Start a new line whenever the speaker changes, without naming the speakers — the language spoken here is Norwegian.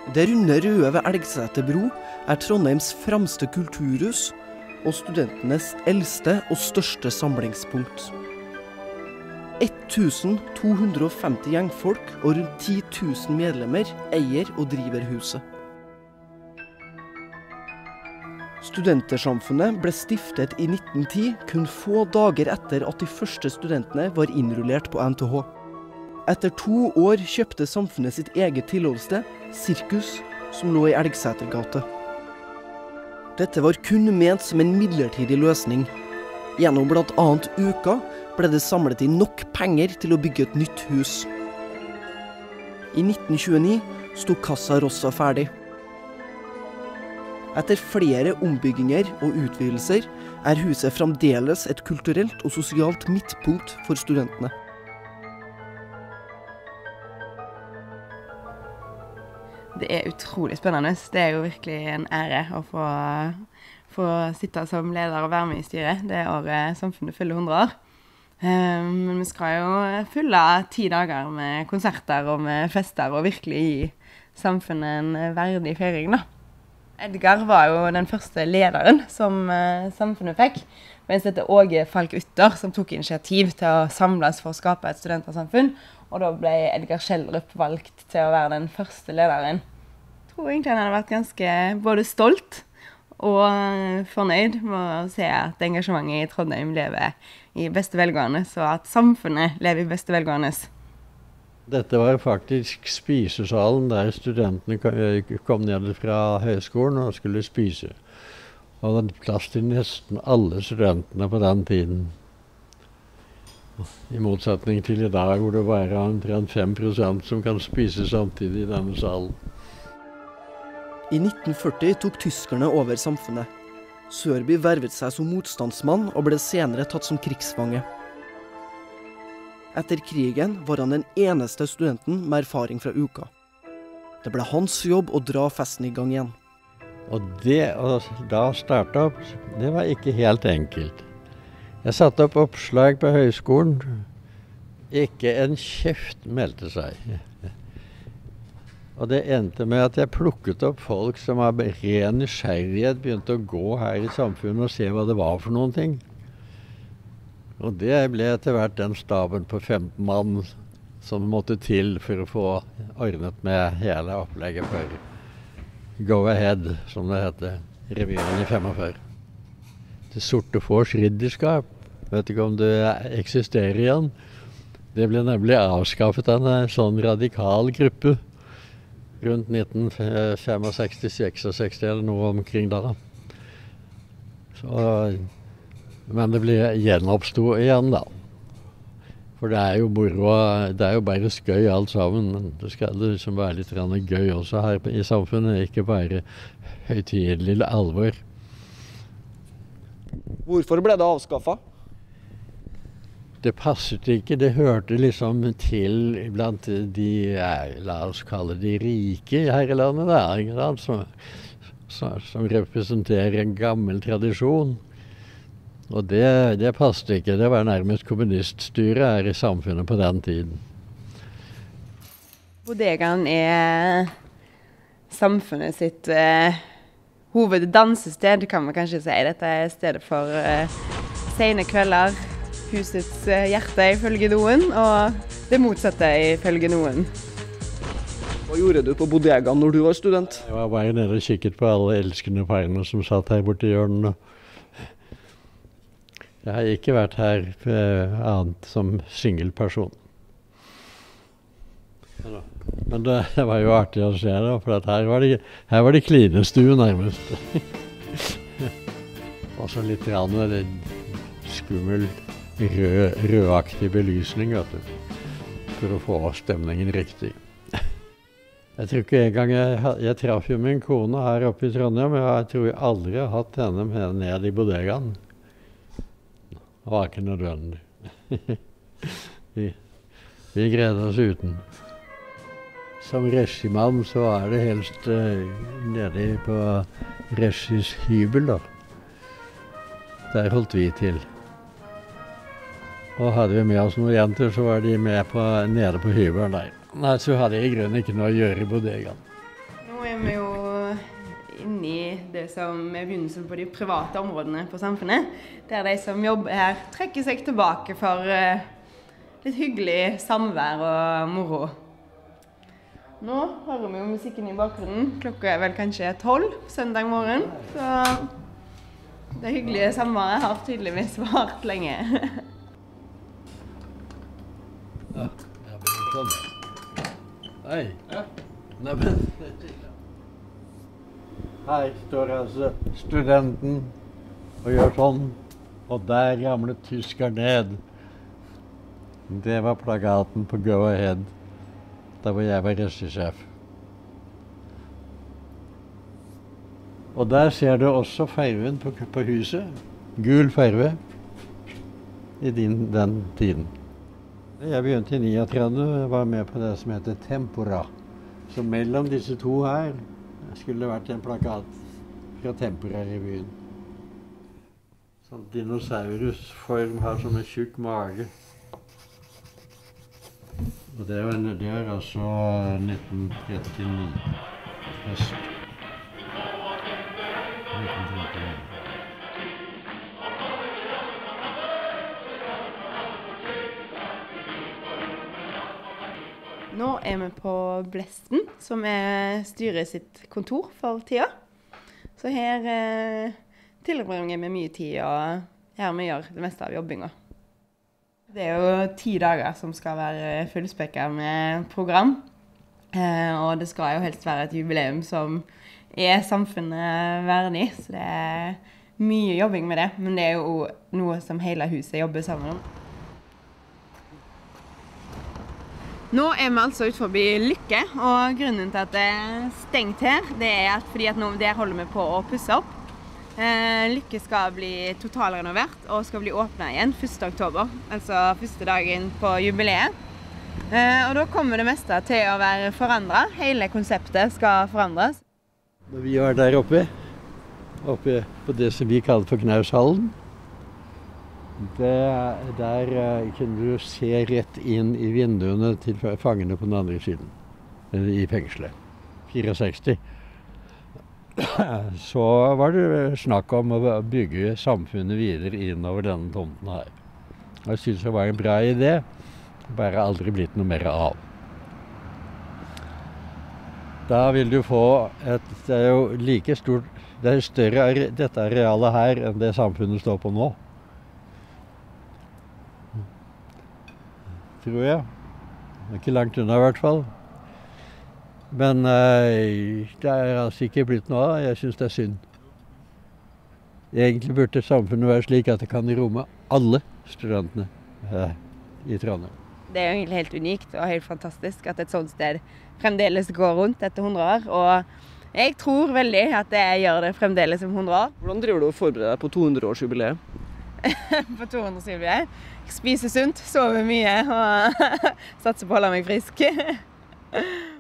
Det runde røde ved Elgseter bro Trondheims fremste kulturhus og studentenes eldste og største samlingspunkt. 1250 gjengfolk og rundt 10 000 medlemmer eier og driver huset. Studentersamfunnet ble stiftet i 1910, kun få dager etter at de første studentene var innrullert på NTH. Etter 2 år kjøpte samfunnet sitt eget tilholdssted, Sirkus, som lå i Elgsetergata. Dette var kun ment som en midlertidig løsning. Gjennom blant annet Uka ble det samlet inn nok penger til å bygge et nytt hus. I 1929 sto Casa Rossa ferdig. Etter flere ombygginger og utvidelser huset fremdeles et kulturelt og sosialt midtpunkt for studentene.
Det utrolig spennende. Det jo virkelig en ære å få sitte som leder og være med i styret. Det året samfunnet fyller 100 år. Men vi skal jo fylle 10 dager med konserter og med fester og virkelig gi samfunnet en verdig feiring, da. Edgar var jo den første lederen som samfunnet fikk, mens dette Åge Falk Utter som tok initiativ til å samles for å skape et studentersamfunn, og da ble Edgar Schjelderup valgt til å være den første lederen. Jeg tror egentlig han hadde vært ganske både stolt og fornøyd med å se at engasjementet i Trondheim lever i beste velgående, så at samfunnet lever i beste velgående.
Dette var faktisk spisesalen der studentene kom ned fra høyskolen og skulle spise. Og det var plass til nesten alle studentene på den tiden. I motsetning til i dag, hvor det bare er omtrent 5% som kan spise samtidig i denne salen.
I 1940 tok tyskerne over samfunnet. Sørby vervet seg som motstandsmann og ble senere tatt som krigsfange. Etter krigen var han den eneste studenten med erfaring fra Uka. Det ble hans jobb å dra festen i gang igjen.
Og det å da starte opp, det var ikke helt enkelt. Jeg satte opp oppslag på høyskolen. Ikke en kjeft meldte seg. Og det endte med at jeg plukket opp folk som av ren nysgjerrighet begynte å gå her i samfunnet og se hva det var for noen ting. Og det ble etter hvert den staben på 15 mann som måtte til for å få ordnet med hele opplegget for Go Ahead, som det heter, revyen i 45. Det sorte fårs ridderskap, vet ikke om det eksisterer igjen. Det ble nemlig avskaffet av en sånn radikal gruppe rundt 1965-66 eller noe omkring da. Men det ble gjenoppstå igjen da. For det jo moro, det jo bare skøy alt sammen. Det skal liksom være litt gøy også her i samfunnet, ikke bare høytidelig alvor.
Hvorfor ble det avskaffet?
Det passet ikke, det hørte liksom til blant de, la oss kalle de rike her i landet der, ikke sant? Som representerer en gammel tradisjon. Og det passet ikke, det var nærmest kommuniststyre her i samfunnet på den tiden.
Bodegaen samfunnet sitt hoveddansested, kan man kanskje si. Dette stedet for sene kvelder, husets hjerte ifølge noen, og det motsatte ifølge noen.
Hva gjorde du på bodegaen når du var student?
Jeg var bare nede og kikket på alle elskende parene som satt her borte i hjørnet. Jeg har ikke vært her annet som singelperson. Men det var jo artig å se det, for her var det klinestue nærmest. Og så litt skummel, rødaktig belysning, vet du, for å få stemningen riktig. Jeg tror ikke en gang jeg traff jo min kone her oppe i Trondheim, og jeg tror jeg aldri har hatt henne med ned i bodegaen. Det var ikke nødvendig. Vi greide oss uten. Som regimann så det helst nede på regis hybel da. Der holdt vi til. Og hadde vi med oss noen jenter, så var de med nede på hybelen der. Nei, så hadde jeg i grunnen ikke noe å gjøre i bodegaen.
Nå det som er begynnelsen på de private områdene på samfunnet, der de som jobber her trekker seg tilbake for litt hyggelig samvær og moro. Nå hører vi jo musikken i bakgrunnen. Klokka er vel kanskje 12 søndag morgen, så det hyggelige samværet har tydeligvis vart lenge.
Ja, jeg blir sånn. Hei. Ja. Nei, men... Her står altså studenten og gjør sånn, og der ramlet tysker ned. Det var plakaten på Go Ahead, da hvor jeg var regissjef. Og der ser du også farven på huset, gul farve, i den tiden. Jeg begynte i 39 og var med på det som heter Tempora. Så mellom disse to her skulle det vært en plakat fra Tempora-revyen. Sånn dinosaurusform har som en tjukk mage. Og det er altså 1939. Høst. 1939.
Nå er vi på Blesten, som er styret sitt kontor for tida. Så her tilbringer vi mye tid, og her vi gjør det meste av jobbinga. Det er jo 10 dager som skal være fullspekket med program. Og det skal jo helst være et jubileum som er samfunnet verdig, så det er mye jobbing med det. Men det er jo noe som hele huset jobber sammen om. Nå er vi altså ut forbi Lykke, og grunnen til at det er stengt her, det er fordi at nå der holder vi på å pusse opp. Lykke skal bli totalrenovert og skal bli åpnet igjen 1. oktober, altså første dagen på jubileet. Og da kommer det meste til å være forandret. Hele konseptet skal forandres.
Vi var der oppe på det som vi kaller for Knaushallen. Der kunne du se rett inn i vinduene til fangene på den andre siden, i fengselet. 64. Så var det snakk om å bygge samfunnet videre innover denne tomten her. Jeg synes det var en bra idé, bare aldri blitt noe mer av. Da vil du få det er jo like stort, det er større dette arealet her enn det samfunnet står på nå. Tror jeg. Det er ikke langt unna i hvert fall. Men det er altså ikke blitt noe av. Jeg synes det er synd. Egentlig burde samfunnet være slik at det kan romme alle studentene i Trondheim.
Det er jo egentlig helt unikt og helt fantastisk at et sånt sted fremdeles går rundt etter 100 år. Og jeg tror veldig at det gjør det fremdeles om 100 år.
Hvordan driver du å forberede deg på 200-årsjubileet?
På 200-årsjubileet. Spise sunt, sove mye og satse på å holde meg frisk.